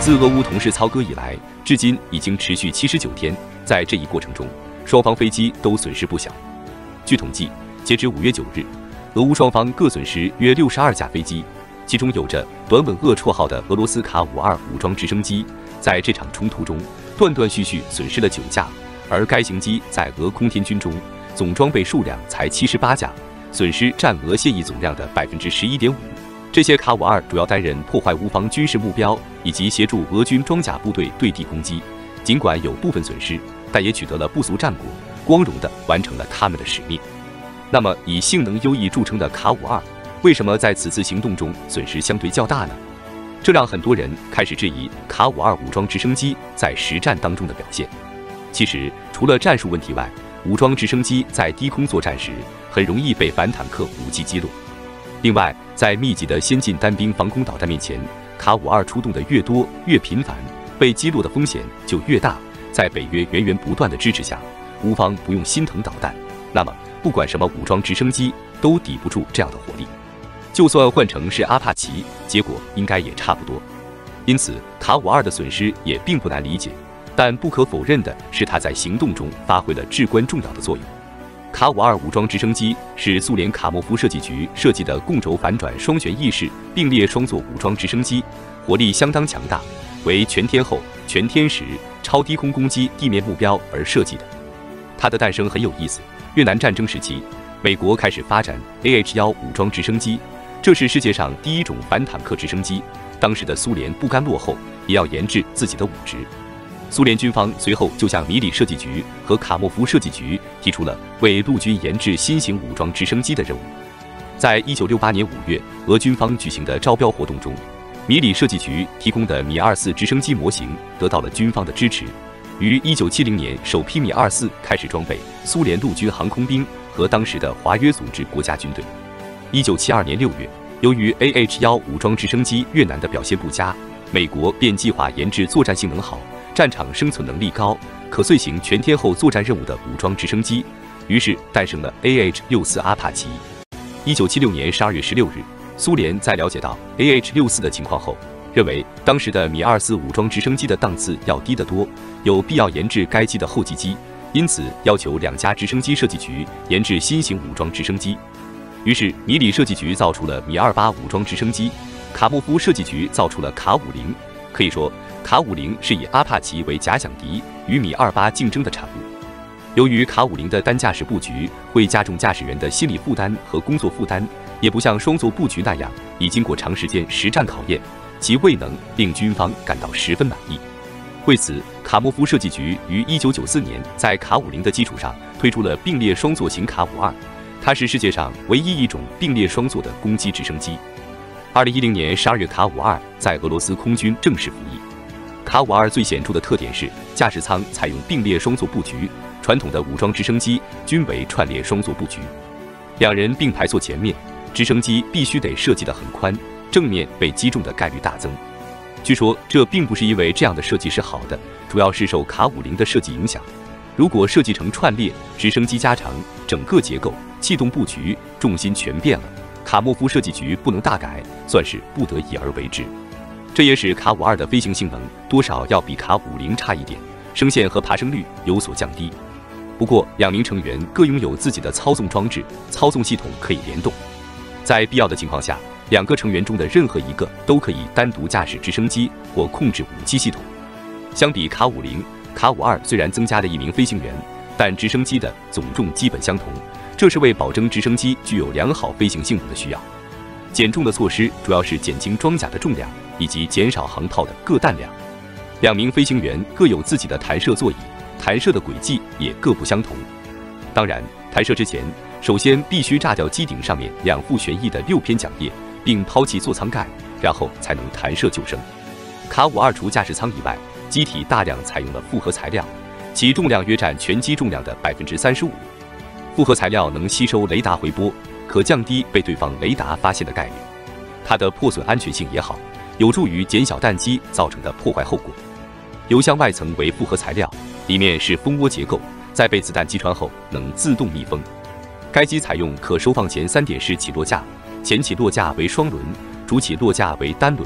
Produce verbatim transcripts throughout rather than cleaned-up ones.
自俄乌同时操戈以来，至今已经持续七十九天。在这一过程中，双方飞机都损失不小。据统计，截至五月九日，俄乌双方各损失约六十二架飞机，其中有着“短吻鳄”绰号的俄罗斯卡五二武装直升机，在这场冲突中断断续续损失了九架，而该型机在俄空天军中总装备数量才七十八架，损失占俄现役总量的百分之十一点五。这些卡五二主要担任破坏乌方军事目标以及协助俄军装甲部队对地攻击。尽管有部分损失，但也取得了不俗战果，光荣地完成了他们的使命。那么，以性能优异著称的卡五二，为什么在此次行动中损失相对较大呢？这让很多人开始质疑卡五二武装直升机在实战当中的表现。其实，除了战术问题外，武装直升机在低空作战时很容易被反坦克武器击落。另外，在密集的先进单兵防空导弹面前，卡五二出动的越多越频繁，被击落的风险就越大。在北约源源不断的支持下，乌方不用心疼导弹，那么不管什么武装直升机都抵不住这样的火力。就算换成是阿帕奇，结果应该也差不多。因此，卡五二的损失也并不难理解，但不可否认的是，它在行动中发挥了至关重要的作用。卡五二武装直升机是苏联卡莫夫设计局设计的共轴反转双旋翼式并列双座武装直升机，火力相当强大，为全天候、全天时、超低空攻击地面目标而设计的。它的诞生很有意思。越南战争时期，美国开始发展 A H 一武装直升机，这是世界上第一种反坦克直升机。当时的苏联不甘落后，也要研制自己的武职。苏联军方随后就向米里设计局和卡莫夫设计局提出了为陆军研制新型武装直升机的任务。在一九六八年五月，俄军方举行的招标活动中，米里设计局提供的米二四直升机模型得到了军方的支持。于一九七零年，首批米二四开始装备苏联陆军航空兵和当时的华约组织国家军队。一九七二年六月，由于 A H 一武装直升机越南的表现不佳，美国便计划研制作战性能好、战场生存能力高、可遂行全天候作战任务的武装直升机，于是诞生了 A H 六四阿帕奇。一九七六年十二月十六日，苏联在了解到 A H 六四的情况后，认为当时的米二四武装直升机的档次要低得多，有必要研制该机的后继机，因此要求两家直升机设计局研制新型武装直升机。于是米里设计局造出了米二八武装直升机，卡莫夫设计局造出了卡五零。可以说，卡五零是以阿帕奇为假想敌，与米二八竞争的产物。由于卡五零的单驾驶布局会加重驾驶员的心理负担和工作负担，也不像双座布局那样已经过长时间实战考验，其未能令军方感到十分满意。为此，卡莫夫设计局于一九九四年在卡五零的基础上推出了并列双座型卡五二，它是世界上唯一一种并列双座的攻击直升机。二零一零年十二月，卡五二在俄罗斯空军正式服役。卡五二最显著的特点是驾驶舱采用并列双座布局，传统的武装直升机均为串列双座布局，两人并排坐前面，直升机必须得设计得很宽，正面被击中的概率大增。据说这并不是因为这样的设计是好的，主要是受卡五零的设计影响。如果设计成串列，直升机加长，整个结构、气动布局、重心全变了，卡莫夫设计局不能大改，算是不得已而为之。这也使卡五二的飞行性能多少要比卡五零差一点，升限和爬升率有所降低。不过，两名成员各拥有自己的操纵装置，操纵系统可以联动。在必要的情况下，两个成员中的任何一个都可以单独驾驶直升机或控制武器系统。相比卡五零，卡五二虽然增加了一名飞行员，但直升机的总重基本相同，这是为保证直升机具有良好飞行性能的需要。减重的措施主要是减轻装甲的重量，以及减少航炮的各弹量。两名飞行员各有自己的弹射座椅，弹射的轨迹也各不相同。当然，弹射之前，首先必须炸掉机顶上面两副旋翼的六片桨叶，并抛弃座舱盖，然后才能弹射救生。卡五二除驾驶舱以外，机体大量采用了复合材料，其重量约占全机重量的百分之三十五。复合材料能吸收雷达回波，可降低被对方雷达发现的概率。它的破损安全性也好，有助于减小弹机造成的破坏后果。油箱外层为复合材料，里面是蜂窝结构，在被子弹击穿后能自动密封。该机采用可收放前三点式起落架，前起落架为双轮，主起落架为单轮，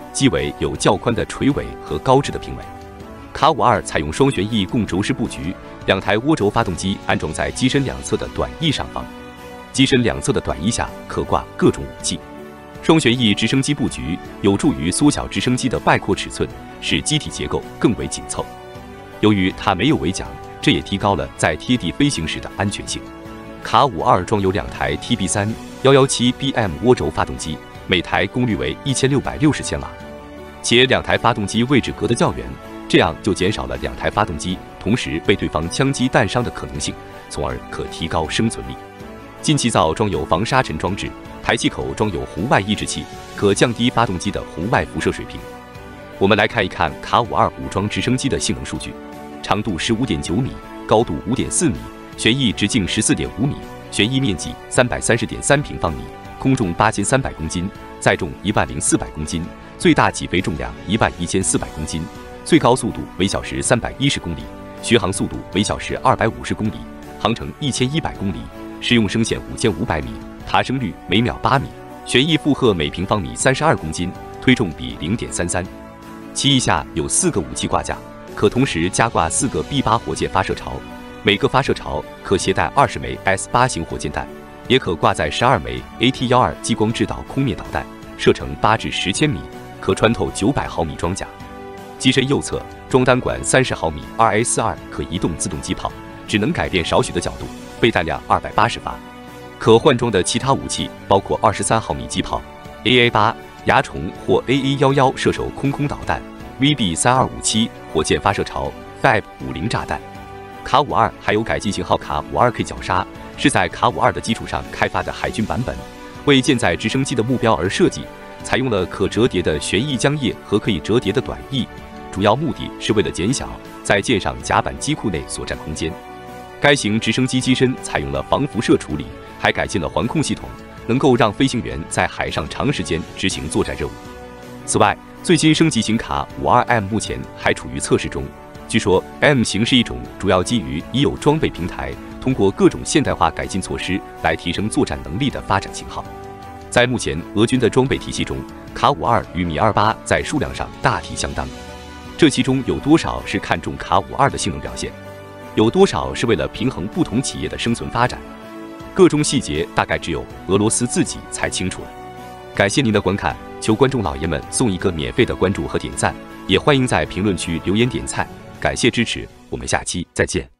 机尾有较宽的垂尾和高致的平尾。卡五二采用双旋翼共轴式布局，两台涡轴发动机安装在机身两侧的短翼上方，机身两侧的短翼下可挂各种武器。双旋翼直升机布局有助于缩小直升机的外扩尺寸，使机体结构更为紧凑。由于它没有尾桨，这也提高了在贴地飞行时的安全性。卡五二装有两台 T B 三一一七 B M 涡轴发动机，每台功率为一千六百六十千瓦，且两台发动机位置隔得较远，这样就减少了两台发动机同时被对方枪击弹伤的可能性，从而可提高生存力。进气灶装有防沙尘装置，排气口装有红外抑制器，可降低发动机的红外辐射水平。我们来看一看卡五二武装直升机的性能数据：长度 十五点九米，高度 五点四米，旋翼直径 十四点五米，旋翼面积 三百三十点三平方米，空重八千三百公斤，载重一万零四百公斤，最大起飞重量一万一千四百公斤，最高速度每小时三百一十公里，续航速度每小时二百五十公里，航程一千一百公里，实用升限五千五百米，爬升率每秒八米，旋翼负荷每平方米三十二公斤，推重比 零点三三。其翼下有四个武器挂架，可同时加挂四个 B 八火箭发射槽，每个发射槽可携带二十枚 S 八型火箭弹，也可挂载十二枚 A T 十二 激光制导空面导弹，射程八至十千米，可穿透九百毫米装甲。机身右侧装单管三十毫米 二 A 四十二 可移动自动机炮，只能改变少许的角度，备弹量二百八十发。可换装的其他武器包括二十三毫米机炮、A A 八、蚜虫或 A A 十一 射手空空导弹、V B 三二五七 火箭发射槽、F A B 五十炸弹。卡五二还有改进型号卡五二 K 绞杀，是在卡五二的基础上开发的海军版本，为舰载直升机的目标而设计，采用了可折叠的旋翼浆叶和可以折叠的短翼，主要目的是为了减小在舰上甲板机库内所占空间。该型直升机机身采用了防辐射处理，还改进了环控系统，能够让飞行员在海上长时间执行作战任务。此外，最新升级型卡五二 M 目前还处于测试中。据说 M 型是一种主要基于已有装备平台，通过各种现代化改进措施来提升作战能力的发展型号。在目前俄军的装备体系中，卡五二与米二八在数量上大体相当，这其中有多少是看重卡五二的性能表现，有多少是为了平衡不同企业的生存发展，各种细节大概只有俄罗斯自己才清楚了。感谢您的观看，求观众老爷们送一个免费的关注和点赞，也欢迎在评论区留言点菜，感谢支持，我们下期再见。